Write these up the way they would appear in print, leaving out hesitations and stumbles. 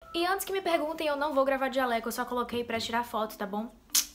E antes que me perguntem, eu não vou gravar de jaleco, eu só coloquei pra tirar foto, tá bom?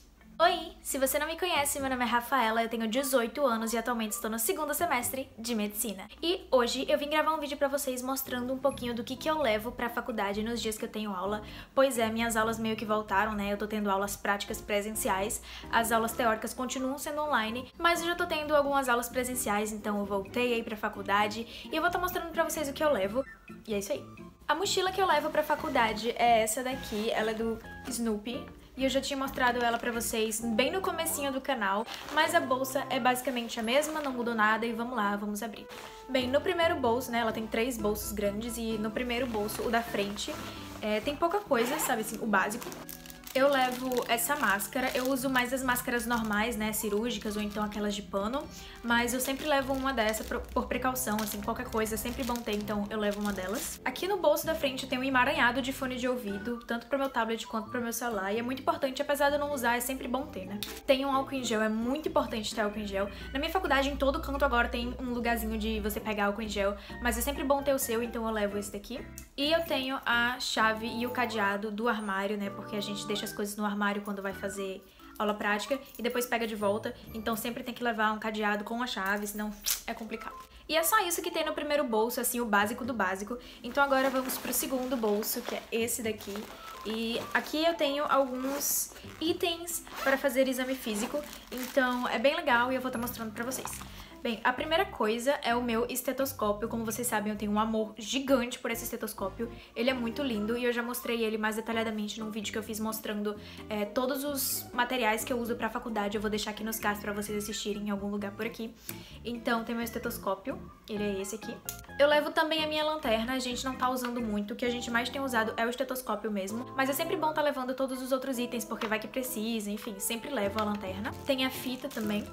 Oi! Se você não me conhece, meu nome é Rafaela, eu tenho 18 anos e atualmente estou no segundo semestre de Medicina. E hoje eu vim gravar um vídeo pra vocês mostrando um pouquinho do que eu levo pra faculdade nos dias que eu tenho aula. Pois é, minhas aulas meio que voltaram, né? Eu tô tendo aulas práticas presenciais, as aulas teóricas continuam sendo online, mas eu já tô tendo algumas aulas presenciais, então eu voltei aí pra faculdade e eu vou estar mostrando pra vocês o que eu levo. E é isso aí. A mochila que eu levo pra faculdade é essa daqui, ela é do Snoopy. E eu já tinha mostrado ela pra vocês bem no comecinho do canal, mas a bolsa é basicamente a mesma, não mudou nada e vamos lá, vamos abrir. Bem, no primeiro bolso, né, ela tem 3 bolsos grandes e no primeiro bolso, o da frente, tem pouca coisa, sabe assim, o básico. Eu levo essa máscara, eu uso mais as máscaras normais, né, cirúrgicas ou então aquelas de pano, mas eu sempre levo uma dessa por precaução, assim, qualquer coisa, é sempre bom ter, então eu levo uma delas. Aqui no bolso da frente tem um emaranhado de fone de ouvido, tanto pro meu tablet quanto pro meu celular, e é muito importante, apesar de eu não usar, é sempre bom ter, né. Tem um álcool em gel, é muito importante ter álcool em gel. Na minha faculdade, em todo canto agora tem um lugarzinho de você pegar álcool em gel, mas é sempre bom ter o seu, então eu levo esse daqui. E eu tenho a chave e o cadeado do armário, né, porque a gente deixa as coisas no armário quando vai fazer aula prática e depois pega de volta, então sempre tem que levar um cadeado com a chave, senão é complicado. E é só isso que tem no primeiro bolso, assim, o básico do básico. Então agora vamos pro segundo bolso, que é esse daqui. E aqui eu tenho alguns itens para fazer exame físico, então é bem legal e eu vou estar mostrando pra vocês. Bem, a primeira coisa é o meu estetoscópio. Como vocês sabem, eu tenho um amor gigante por esse estetoscópio. Ele é muito lindo e eu já mostrei ele mais detalhadamente num vídeo que eu fiz mostrando todos os materiais que eu uso pra faculdade. Eu vou deixar aqui nos cards pra vocês assistirem em algum lugar por aqui. Então, tem meu estetoscópio. Ele é esse aqui. Eu levo também a minha lanterna. A gente não tá usando muito. O que a gente mais tem usado é o estetoscópio mesmo. Mas é sempre bom tá levando todos os outros itens, porque vai que precisa. Enfim, sempre levo a lanterna. Tem a fita também.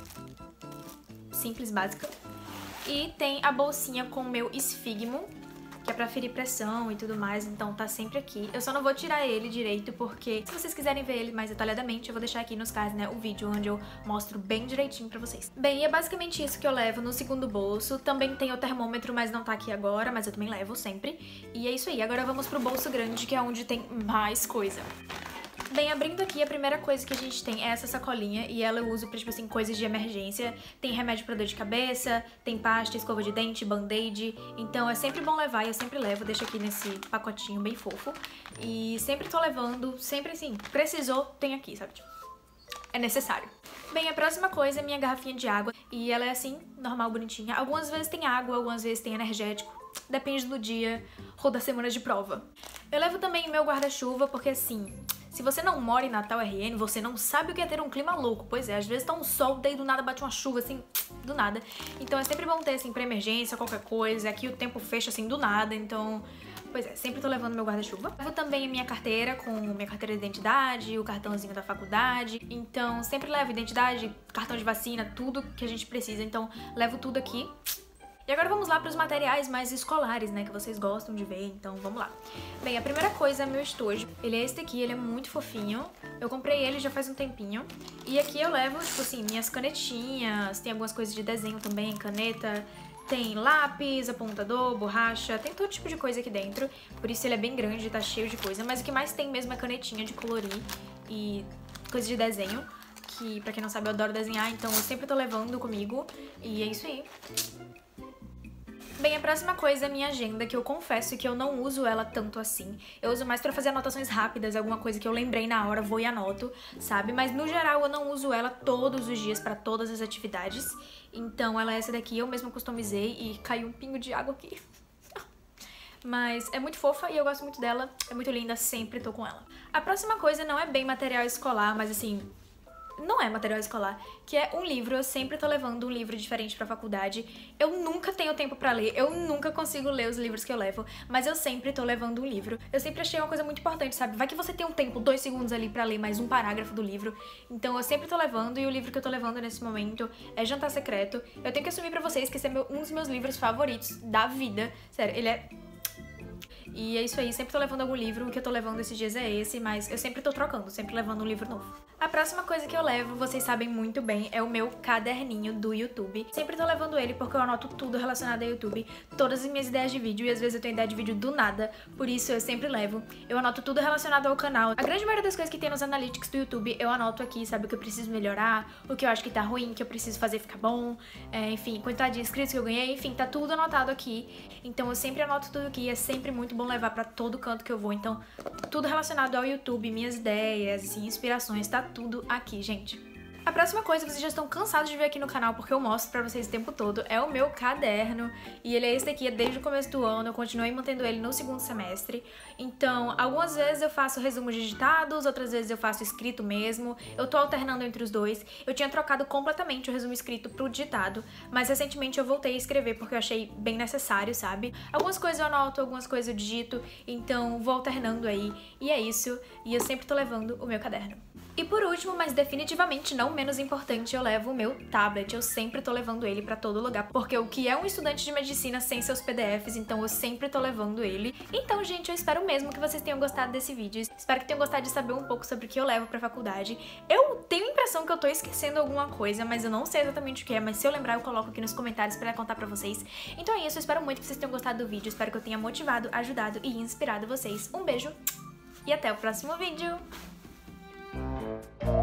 Simples, básica. E tem a bolsinha com o meu esfigmo, que é pra ferir pressão e tudo mais, então tá sempre aqui. Eu só não vou tirar ele direito, porque se vocês quiserem ver ele mais detalhadamente, eu vou deixar aqui nos cards, né, o vídeo onde eu mostro bem direitinho pra vocês. Bem, e é basicamente isso que eu levo no segundo bolso. Também tem o termômetro, mas não tá aqui agora, mas eu também levo sempre. E é isso aí, agora vamos pro bolso grande, que é onde tem mais coisa. Bem, abrindo aqui, a primeira coisa que a gente tem é essa sacolinha e ela eu uso pra, tipo assim, coisas de emergência. Tem remédio pra dor de cabeça, tem pasta, escova de dente, band-aid. Então é sempre bom levar e eu sempre levo, deixo aqui nesse pacotinho bem fofo. E sempre tô levando, sempre assim, precisou, tem aqui, sabe? Tipo, é necessário. Bem, a próxima coisa é minha garrafinha de água e ela é assim, normal, bonitinha. Algumas vezes tem água, algumas vezes tem energético. Depende do dia ou da semana de prova. Eu levo também meu guarda-chuva porque assim... Se você não mora em Natal RN, você não sabe o que é ter um clima louco. Pois é, às vezes tá um sol, daí do nada bate uma chuva, assim, do nada. Então é sempre bom ter, assim, pra emergência, qualquer coisa. Aqui o tempo fecha, assim, do nada, então... Pois é, sempre tô levando meu guarda-chuva. Levo também a minha carteira, com minha carteira de identidade, o cartãozinho da faculdade. Então, sempre levo identidade, cartão de vacina, tudo que a gente precisa. Então, levo tudo aqui. E agora vamos lá para os materiais mais escolares, né, que vocês gostam de ver, então vamos lá. Bem, a primeira coisa é meu estojo. Ele é este aqui, ele é muito fofinho. Eu comprei ele já faz um tempinho. E aqui eu levo, tipo assim, minhas canetinhas, tem algumas coisas de desenho também, caneta, tem lápis, apontador, borracha, tem todo tipo de coisa aqui dentro. Por isso ele é bem grande, tá cheio de coisa. Mas o que mais tem mesmo é canetinha de colorir e coisa de desenho. Que, pra quem não sabe, eu adoro desenhar, então eu sempre tô levando comigo. E é isso aí. Bem, a próxima coisa é a minha agenda, que eu confesso que eu não uso ela tanto assim. Eu uso mais pra fazer anotações rápidas, alguma coisa que eu lembrei na hora, vou e anoto, sabe? Mas no geral eu não uso ela todos os dias pra todas as atividades. Então ela é essa daqui, eu mesma customizei e caiu um pingo de água aqui. Mas é muito fofa e eu gosto muito dela, é muito linda, sempre tô com ela. A próxima coisa não é bem material escolar, mas assim... Não é material escolar, que é um livro. Eu sempre tô levando um livro diferente pra faculdade. Eu nunca tenho tempo pra ler, eu nunca consigo ler os livros que eu levo, mas eu sempre tô levando um livro. Eu sempre achei uma coisa muito importante, sabe? Vai que você tem um tempo, 2 segundos ali pra ler mais um parágrafo do livro. Então eu sempre tô levando, e o livro que eu tô levando nesse momento é Jantar Secreto. Eu tenho que assumir pra vocês que esse é um dos meus livros favoritos da vida. Sério, ele é... E é isso aí, sempre tô levando algum livro, o que eu tô levando esses dias é esse, mas eu sempre tô trocando, sempre levando um livro novo. A próxima coisa que eu levo, vocês sabem muito bem, é o meu caderninho do YouTube. Sempre tô levando ele porque eu anoto tudo relacionado ao YouTube, todas as minhas ideias de vídeo, e às vezes eu tenho ideia de vídeo do nada, por isso eu sempre levo. Eu anoto tudo relacionado ao canal. A grande maioria das coisas que tem nos analytics do YouTube, eu anoto aqui, sabe, o que eu preciso melhorar, o que eu acho que tá ruim, o que eu preciso fazer ficar bom, enfim, quantidade de inscritos que eu ganhei, enfim, tá tudo anotado aqui. Então eu sempre anoto tudo aqui, é sempre muito bom levar pra todo canto que eu vou. Então, tudo relacionado ao YouTube, minhas ideias, assim, inspirações, tá tudo aqui, gente. A próxima coisa que vocês já estão cansados de ver aqui no canal, porque eu mostro pra vocês o tempo todo, é o meu caderno. E ele é esse daqui, desde o começo do ano, eu continuei mantendo ele no segundo semestre. Então, algumas vezes eu faço resumos digitados, outras vezes eu faço escrito mesmo. Eu tô alternando entre os dois. Eu tinha trocado completamente o resumo escrito pro digitado, mas recentemente eu voltei a escrever porque eu achei bem necessário, sabe? Algumas coisas eu anoto, algumas coisas eu digito, então vou alternando aí. E é isso, e eu sempre tô levando o meu caderno. E por último, mas definitivamente não menos importante, eu levo o meu tablet. Eu sempre tô levando ele pra todo lugar, porque o que é um estudante de medicina sem seus PDFs, então eu sempre tô levando ele. Então, gente, eu espero mesmo que vocês tenham gostado desse vídeo. Espero que tenham gostado de saber um pouco sobre o que eu levo pra faculdade. Eu tenho a impressão que eu tô esquecendo alguma coisa, mas eu não sei exatamente o que é, mas se eu lembrar eu coloco aqui nos comentários pra contar pra vocês. Então é isso, eu espero muito que vocês tenham gostado do vídeo, espero que eu tenha motivado, ajudado e inspirado vocês. Um beijo e até o próximo vídeo!